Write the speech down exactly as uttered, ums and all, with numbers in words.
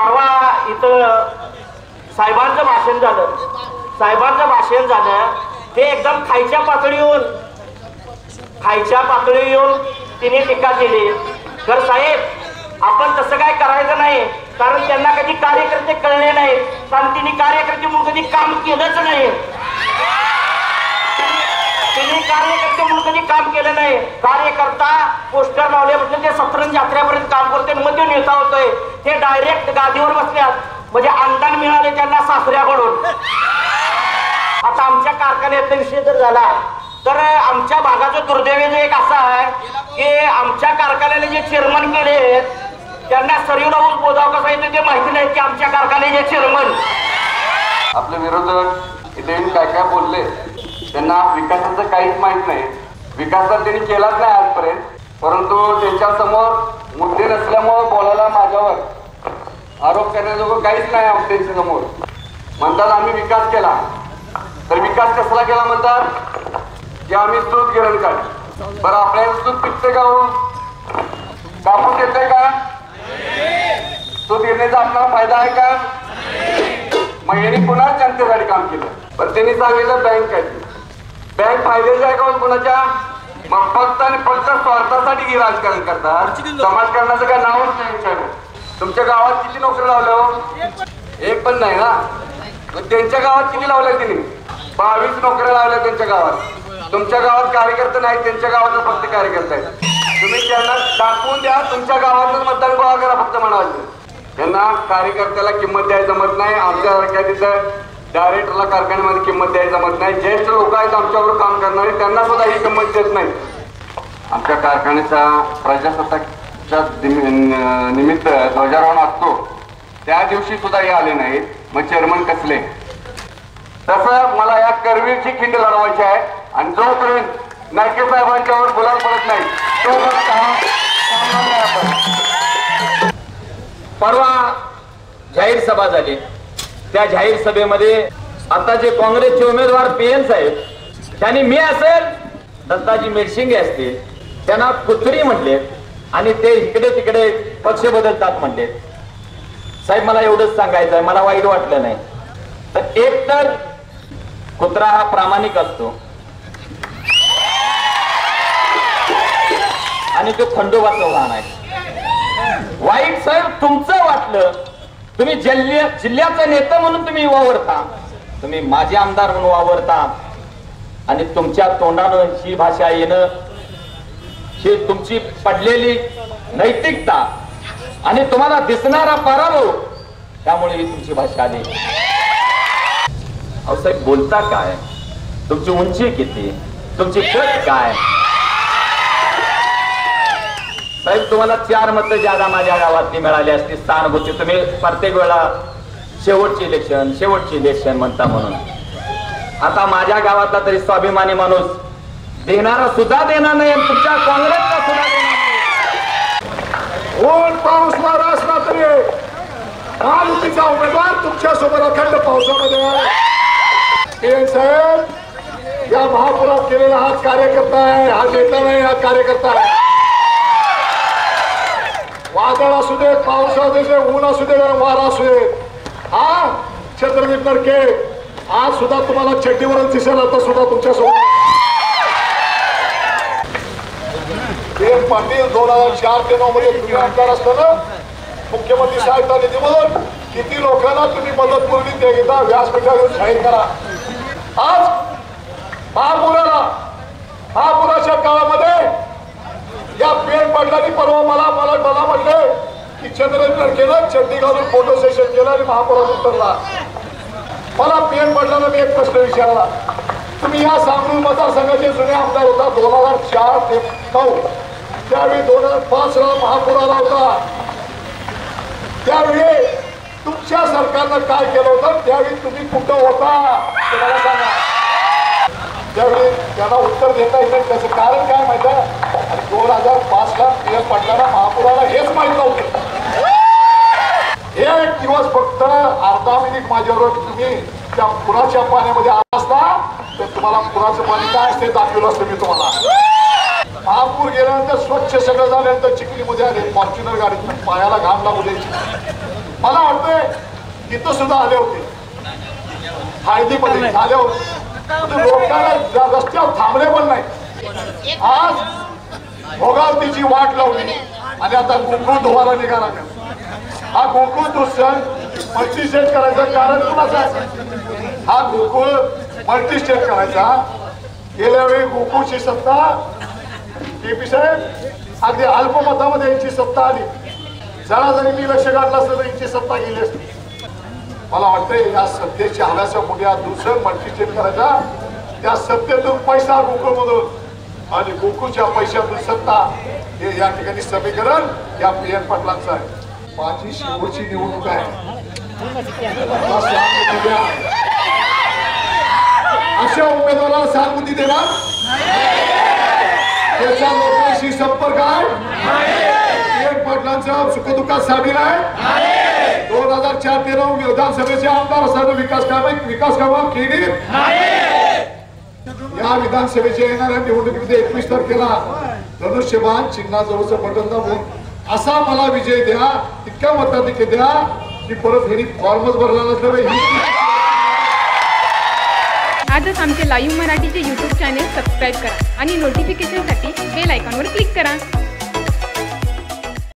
परवा इथं साहेबांचं भाषण झालं साहेबांचं भाषण झालं ते एकदम खायच्या पातळीवर खायच्या पातळीवर येऊन तिने टीका केली. तर साहेब आपण तसं काय करायचं नाही, कारण त्यांना कधी कार्यकर्ते कळले नाही, कारण तिने कार्यकर्ते म्हणून कधी काम केलंच नाही. तिने कार्यकर्ते म्हणून कधी काम केलं नाही. कार्यकर्ता पोस्टर लावले म्हणजे ते सतरंज यात्रेपर्यंत काम करते, मग ते नेता होतोय. ते डायरेक्ट गादीवर बसल्यात म्हणजे अनुदान मिळाले त्यांना सासऱ्याकडून. आता आमच्या कारखान्याचा विषय जर झाला तर आमच्या भागाचं दुर्दैव एक असं आहे की आमच्या कारखान्याने जे चेअरमन केले त्यांना सरयूला ऊस बोधाव कसा येतो ते माहिती नाही की आमच्या कारखान्याचे चेअरमन. आपले विरोधक इथे काय काय बोलले त्यांना विकासाचं काहीच माहित नाही. विकास तर त्यांनी केलाच नाही आजपर्यंत, परंतु त्यांच्या समोर मुद्दे नसल्यामुळे बोलायला माझ्यावर आरोप करण्याजोगं काहीच नाही. त्यांच्या समोर म्हणतात आम्ही विकास केला, तर विकास कसला केला म्हणतात की आम्ही सूत गिरण काढ. बरं आपल्याला सूत पिकते का? हो कापूस येते का? सूत गिरणीचा आपल्याला फायदा आहे का? मग यांनी पुन्हा जनतेसाठी काम केलं. पण त्यांनी सांगितलं बँक आहे. बँक फायद्याची आहे का कोणाच्या? मग फक्त आणि फक्त स्वार्थासाठी राजकारण करतात. समाजकारणाचं काय नावच नाही विचारू. तुमच्या गावात किती नोकरी लावल्या हो? एक पण नाही ना. त्यांच्या गावात किती लावल्या त्यांनी? बावीस नोकऱ्या लावल्या त्यांच्या गावात. तुमच्या गावात कार्यकर्ते नाही, त्यांच्या गावातच फक्त कार्यकर्ते आहेत. तुम्ही त्यांना दाखवून द्या तुमच्या गावातच मतदान गोळा करा फक्त म्हणायचं. त्यांना कार्यकर्त्याला किंमत द्यायला जमत नाही. आमच्यासारख्या तिथं डायरेक्टरला कारखान्यामध्ये किंमत द्यायला जमत नाही. ज्येष्ठ लोक आहेत आमच्यावर काम करणारे त्यांना सुद्धा ही किंमत देत नाही. आमच्या कारखान्याचा प्रजासत्ताकच्या निमित्त ध्वजारोहण असतो त्या दिवशी सुद्धा हे आले नाहीत. मग चेअरमन कसले? तसं मला या करवीरची खिंड लढवायची आहे आणि जोपर्यंत नायके साहेबांच्यावर गुलाल पडत नाही तोपर्यंत परवा जाहीर सभा झाली. त्या जाहीर सभेमध्ये आता जे काँग्रेसचे उमेदवार पीएन साहेब त्यांनी मी असेल दत्ताजी मेडशिंगे असतील त्यांना कुत्री म्हटले आणि ते इकडे तिकडे पक्ष बदलतात म्हटले. साहेब मला एवढंच सांगायचं आहे, मला वाईट वाटलं नाही. तर एक तर कुत्रा हा प्रामाणिक असतो आणि तो खंडोबाचं वाहन आहे. वाईट साहेब तुमचं वाटलं, तुम्ही जिल्ह्या जिल्ह्याचा नेता म्हणून तुम्ही वावरता, तुम्ही माझे आमदार म्हणून वावरता आणि तुमच्या तोंडानं ही भाषा येणं ही तुमची पडलेली नैतिकता आणि तुम्हाला दिसणारा पराभव त्यामुळे ही तुमची भाषा आली. अहो साहेब बोलता काय? तुमची उंची किती? तुमची कट काय? साहेब तुम्हाला चार मतं ज्यादा माझ्या गावातली मिळाली असती सहानुभूती. तुम्ही प्रत्येक वेळा शेवटची इलेक्शन शेवटची इलेक्शन म्हणता म्हणून. आता माझ्या गावातला तरी स्वाभिमानी माणूस देणारा सुद्धा देणार नाही, तुमच्या काँग्रेसचा सुद्धा देणार नाही. ऊन पाऊस वारा असला तरी महायुतीचा उमेदवार तुमच्या सोबत अखंड पावसामध्ये. साहेब या महापुरात केलेला हा कार्यकर्ता आहे, हा नेता नाही, हा कार्यकर्ता आहे. वादळ असू दे, पाऊस असू दे, ऊन असू दे, वारा असू दे, हा छत्रपती नरके आज सुद्धा तुम्हाला चड्डीवरच दिसेल. आता सुद्धा तुमच्या सोबत पाटील दोन हजार चार ते नऊ मध्ये तुम्ही आमदार असताना मुख्यमंत्री सहायता निधीमधून किती लोकांना तुम्ही मदत पुरवली ते घेता व्यासपीठावर जाहीर करा. आज महापुराला महापुराच्या काळामध्ये या पेन पाटलांनी परवा मला मला मला म्हटले की चंद्रशेखर केलं चड्डी घालून फोटो सेशन केलं आणि महापुरात उतरला. मला पेन पाटलांना मी एक प्रश्न विचारला, तुम्ही या सांगली मतदारसंघाचे जुने आमदार होता दोन हजार चार ते नऊ, त्यावेळी दोन हजार पाच ला महापूर आला होता. त्यावेळी तुमच्या सरकारनं काय केलं होतं, त्यावेळी तुम्ही कुठं होता मला सांगा. त्यावेळी त्यांना उत्तर देता येत नाही. त्याचं कारण काय माहिती आहे? दोन हजार पाच ला पी एम पाटलांना महापुराला हेच माहित नव्हतं. एक दिवस फक्त अर्धा मिनिट माझ्यावर तुम्ही त्या पुराच्या पाण्यामध्ये आला असता तर तुम्हाला पुराचं पाणी काय असते दाखवलं असतं मी तुम्हाला. महापूर गेल्यानंतर स्वच्छ सगळं झाल्यानंतर चिखलीमध्ये आले फॉर्च्युनर गाडीत पायाला घाम लागू द्यायची. मला वाटतंय तिथं सुद्धा आले होते, हळदीमध्ये झाले होते, लोकांना रस्त्यावर थांबले पण नाही. आज भोगावतीची वाट लावली आणि आता गोकुळ धुवायला निघाला का? हा गोकुळ तो सण मल्टीस्टेट करायचं कारण कुणाचं आहे? हा गोकुळ मल्टीस्टेट करायचा. गेल्या वेळी गोकुळची सत्ता केपी साहेब अगदी अल्पमतामध्ये यांची सत्ता आली. जरा जरी मी लक्ष घातलं असतं तर यांची सत्ता गेली असती. मला वाटतंय या सत्तेच्या हव्याच्या पुढ्या दुसरं मल्टीस्टेट करायचा, त्या सत्तेतून पैसा गोकुळमधून आणि गोकुळच्या पैशातून सत्ता, हे या ठिकाणी समीकरण या पी एन पाटलांचं आहे. माझी शेवटची निवडणूक आहे. अशा उमेदवाराला सहानुभूती देणार, त्याच्या लोकांशी संपर्क आहे, पी एन पाटलांचा सुखदुःखात सामील आहे. दोन हजार चार ते नऊ विधानसभेचे आमदार असताना विकास कामे विकास कामं केली. या विधानसभेच्या येणाऱ्या निवडणुकीमध्ये एकवीस तारखेला धनुष्यबाण चिन्हाजवळचं बटन दाबून असा मला विजय द्या, इतक्या मताधिक्य द्या की परत हेनी फॉर्मच भरला नसल्यामुळे आजच आमचे लाईव्ह मराठीचे यूट्यूब चॅनेल सबस्क्राईब करा आणि नोटिफिकेशनसाठी बेल आयकॉनवर क्लिक करा.